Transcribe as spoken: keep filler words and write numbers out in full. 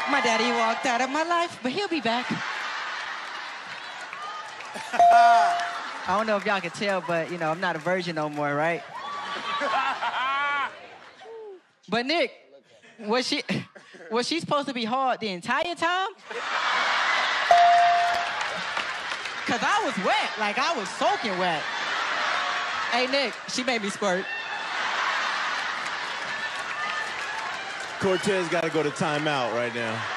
My daddy walked out of my life, but he'll be back. I don't know if y'all can tell, but, you know, I'm not a virgin no more, right? But, Nick, was she, was she supposed to be hard the entire time? Because I was wet. Like, I was soaking wet. Hey, Nick, she made me squirt. Cortez got to go to timeout right now.